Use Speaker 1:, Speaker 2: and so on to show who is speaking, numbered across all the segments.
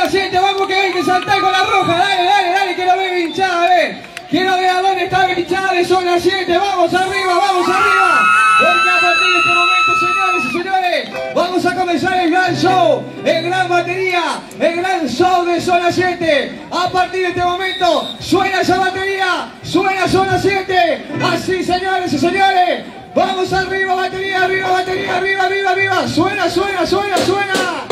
Speaker 1: zona 7, vamos que hay que saltar con la roja, dale, dale, dale, quiero ver hinchada, a ver. Quiero ver a dónde está la hinchada de zona 7, vamos arriba, porque a partir de este momento, señores y señores, vamos a comenzar el gran show, el gran batería, el gran show de zona 7. A partir de este momento, suena esa batería, suena zona 7, así señores y señores, vamos arriba, batería, arriba, batería, arriba, arriba, arriba, suena, suena, suena, suena.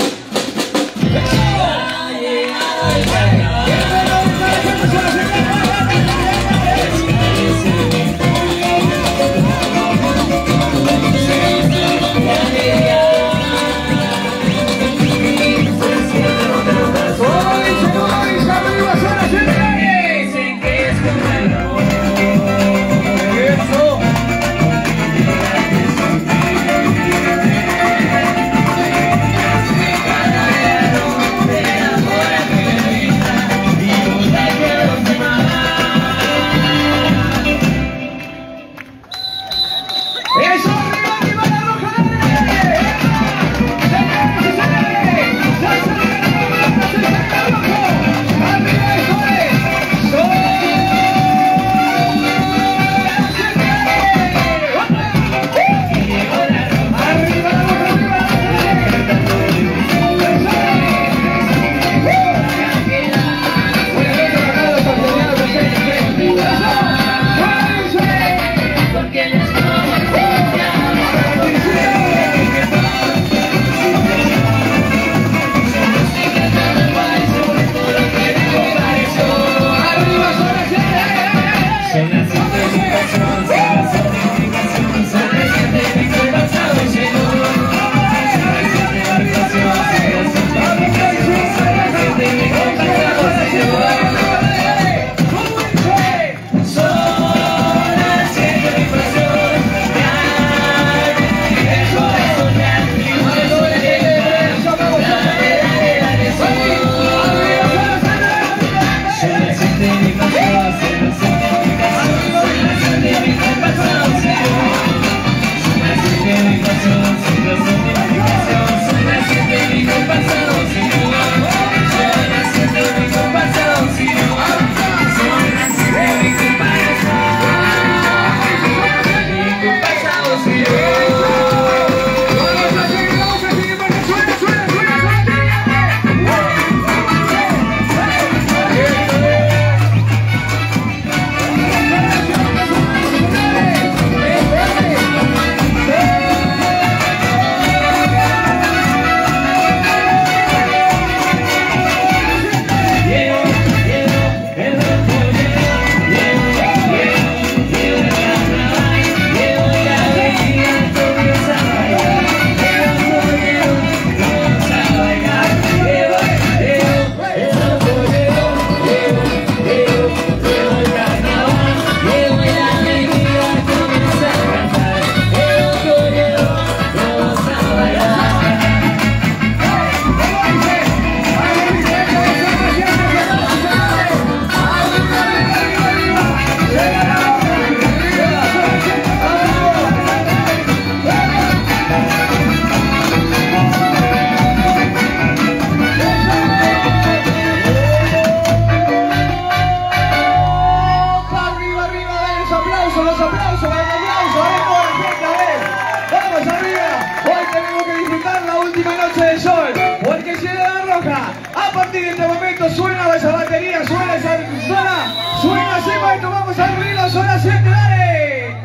Speaker 1: A partir de este momento suena esa batería, suena esa zona, suena así, maestro, vamos a arriba, zona 7, dale.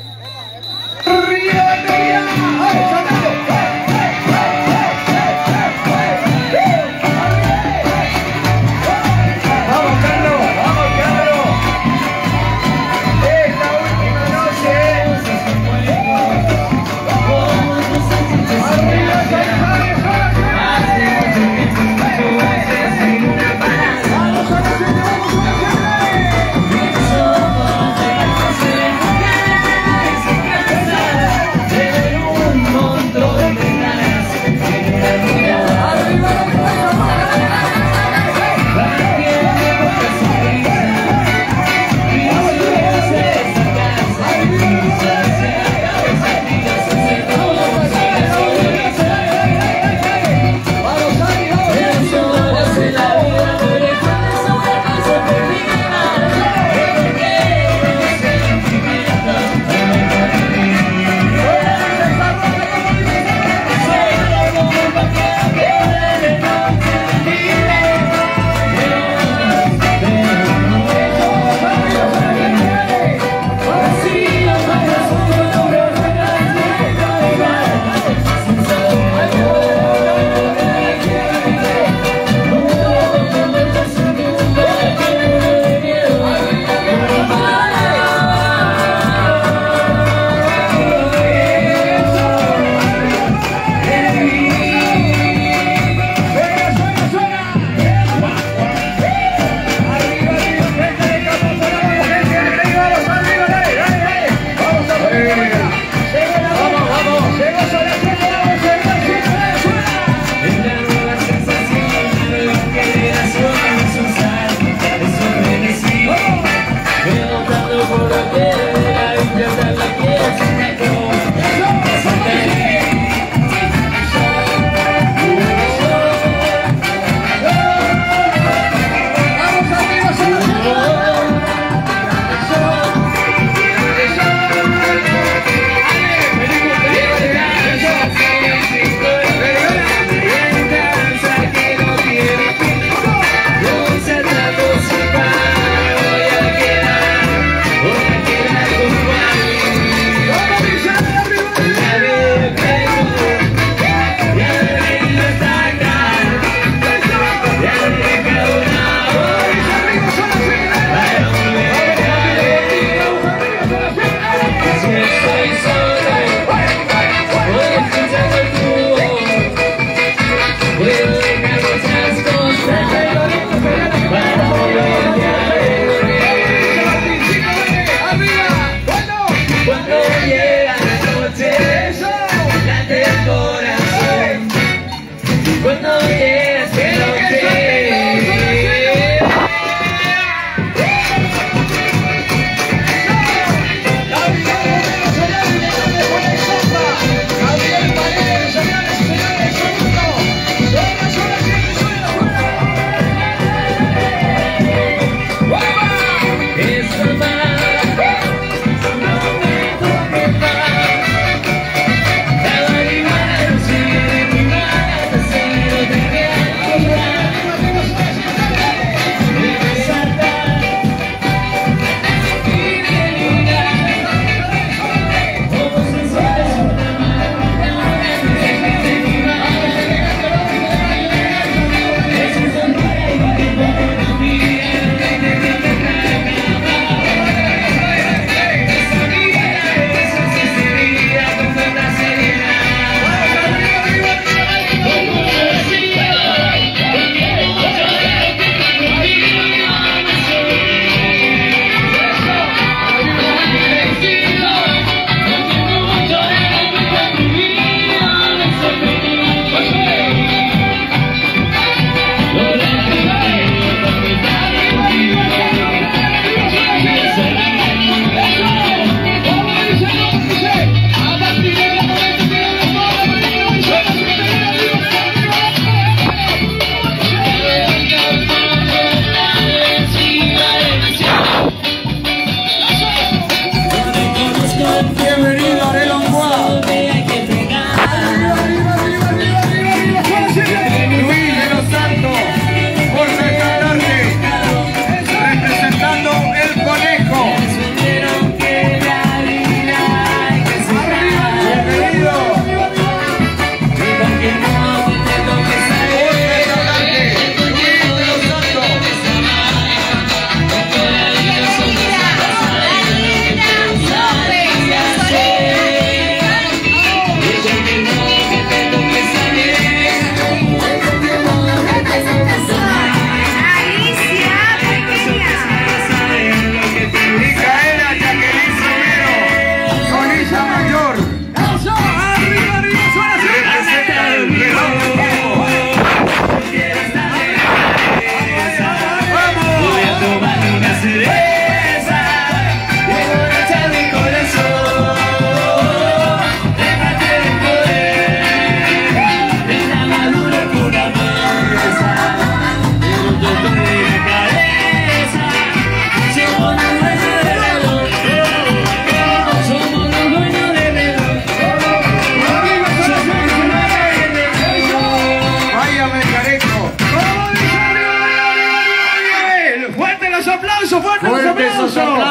Speaker 1: Arriba batería, vamos saltando. Vamos, Carlos, vamos, Carlos. Esta última noche. Arriba, Salvajes, vamos a la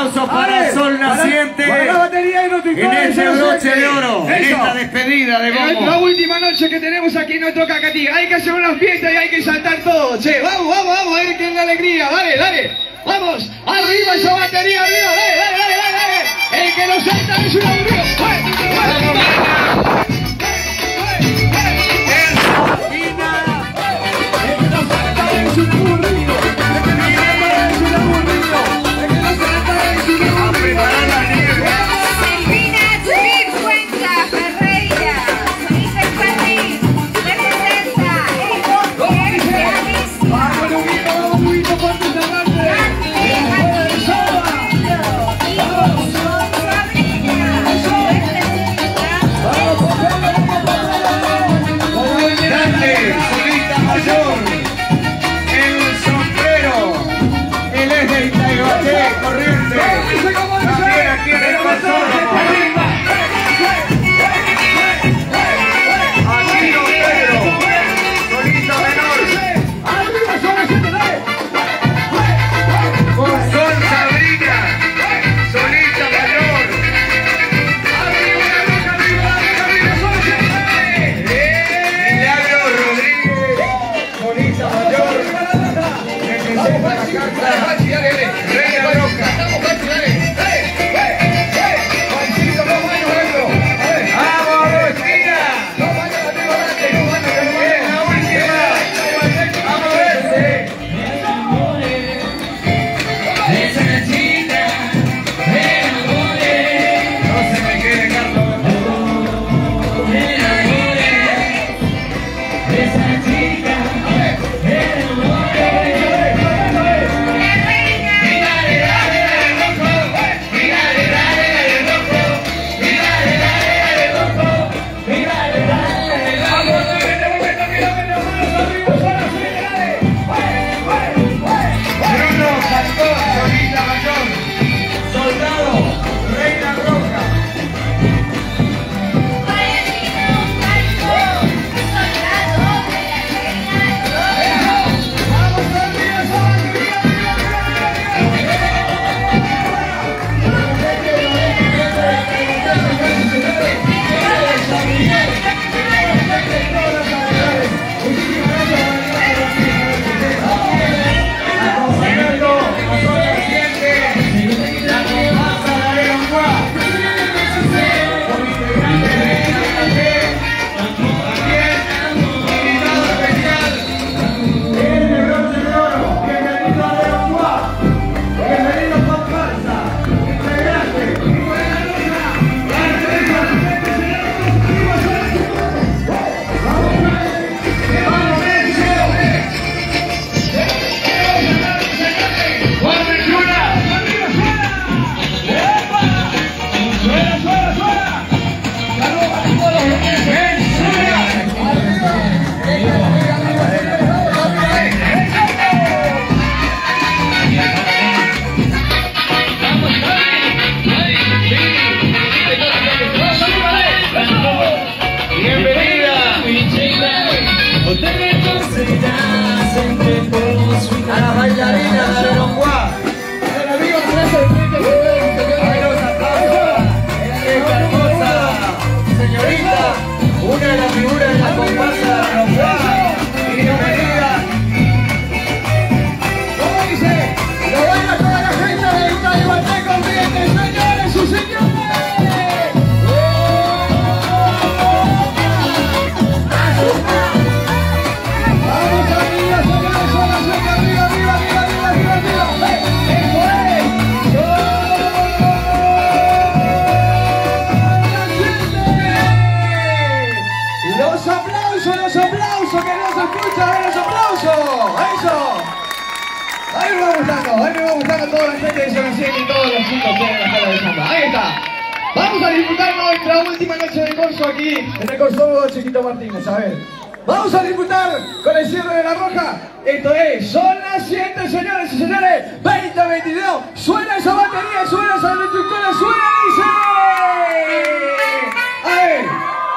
Speaker 2: aplausos para Sol Naciente en este broche de oro, en esta despedida de Bombo.
Speaker 1: La última noche que tenemos aquí en nuestro Cacatí. Hay que hacer una fiesta y hay que saltar todo, che. Vamos, vamos, vamos, a ver qué es la alegría. Dale, dale. Vamos, arriba esa batería, arriba, dale, dale, dale, dale, dale. El que no salta es un aburrido. Toda la gente de Sol Naciente y todos los chicos que quieren estar de samba. Ahí está. Vamos a disfrutar nuestra última noche de corso aquí en el Corso Chiquito Martínez. A ver. Vamos a disfrutar con el cierre de La Roja. Esto es Sol Naciente, señores y señores. 2022. Suena esa batería, suena esa instructora, suena y dice. A ver.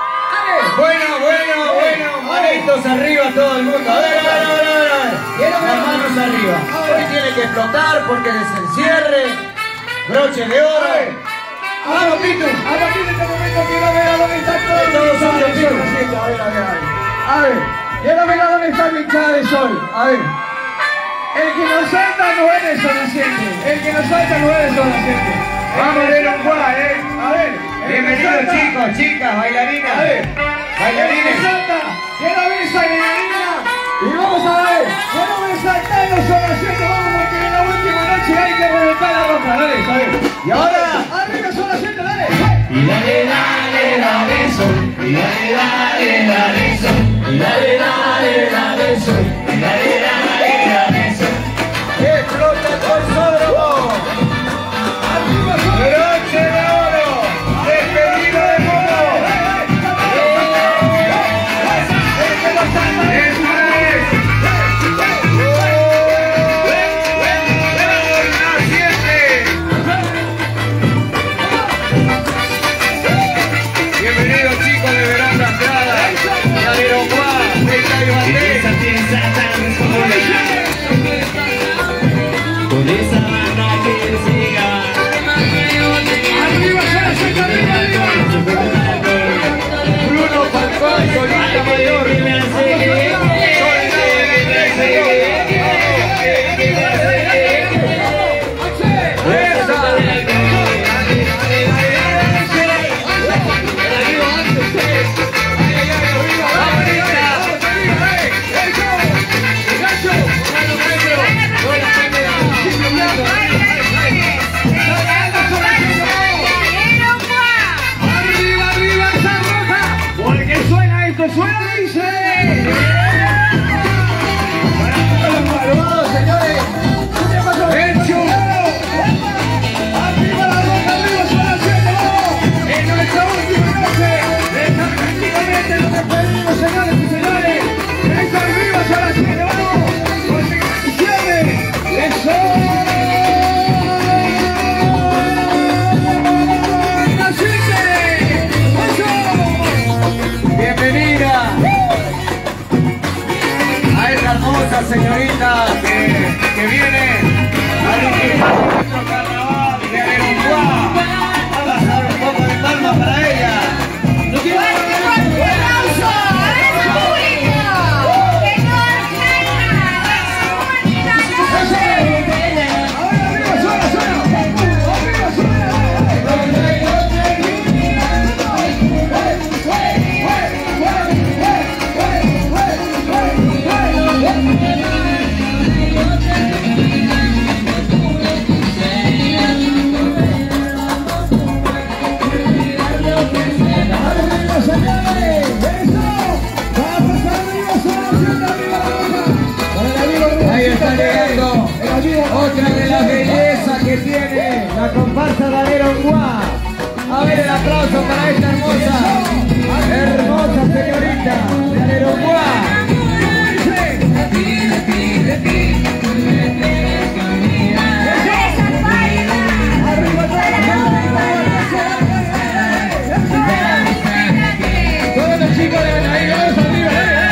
Speaker 2: Bueno. Manitos arriba todo el mundo. A ver. Las manos arriba. Hoy tiene que explotar porque es el cierre. broche de oro.
Speaker 1: A partir de este momento quiero ver a dónde está todo el sol de sol. A ver, quiero ver a dónde está mi hinchada de sol. A ver. El que nos salta no es el sol naciente. El que nos salta no es el sol naciente.
Speaker 2: Vamos a ver un cual,
Speaker 1: A ver.
Speaker 2: Bienvenidos chicos, chicas, bailarinas.
Speaker 1: A ver.
Speaker 2: Bailarines.
Speaker 1: Quiero ver esa bailarina. Y vamos a ver. Quiero ver saltando sol naciente. Vamos porque en la última noche hay que reventar la ropa. Dale, a ver.
Speaker 2: Y ahora.
Speaker 1: Arriba sol naciente, dale.
Speaker 3: Y dale, dale, dale sol, y dale, dale, dale sol, y dale, dale, dale sol, y dale, dale, dale sol.
Speaker 2: ¡Explota el consódromo! ¡Broche de oro! ¡Despedido de mono! Bienvenidos chicos de Verón Andrada, de Aeroguá, de Caibandé.
Speaker 3: Esa pieza tan sola, con esa banda que siga.
Speaker 1: Arriba, sol naciente, arriba.
Speaker 2: Bruno Falcón, Solita Mayor.
Speaker 1: Suena, dice. Para los malvados, señores. ¿Qué pasó? Arriba la roca, arriba son las 7, vamos. En nuestra última noche. Prácticamente nos despedimos, señores y señores. Está arriba son las 7, vamos. Porque cierre. Eso.
Speaker 2: Bienvenida a esta hermosa señorita que viene a dirigir nuestro carnaval de Aeroguá. Vamos a dar un poco de palmas para ella.
Speaker 1: Ahí está llegando otra de las bellezas que tiene la comparsa de Aeroguá. A ver el aplauso para esta hermosa señorita de Aeroguá. Todos los chicos de ahí, vamos arriba.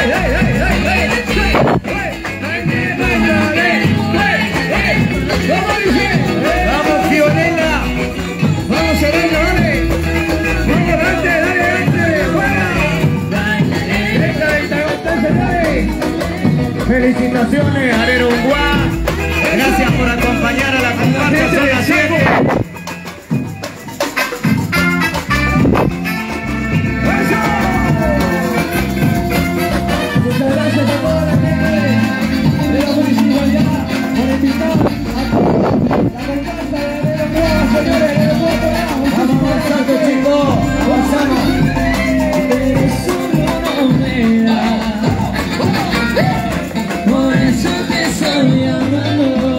Speaker 2: Vamos Fiorella.
Speaker 1: Vamos Serena, dale. Vamos adelante, dale, fuera.
Speaker 2: Felicitaciones a Aeroguá. Gracias por acompañar a la comparsa Zona 7.
Speaker 1: Muchas gracias a toda la gente de la municipalidad por invitar a la comparsa de Aeroguá, señores, de Aeroguá. Vamos avanzando, chicos, avanzamos.
Speaker 3: Por eso te estoy amando.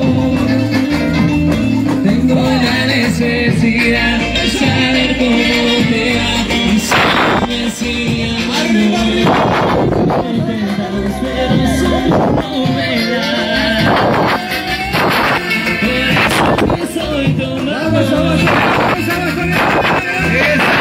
Speaker 3: Tengo la necesidad de saber cómo te va y si me sigue amando. Pero eso no me da. Por eso que soy tomado.
Speaker 2: ¡Esa!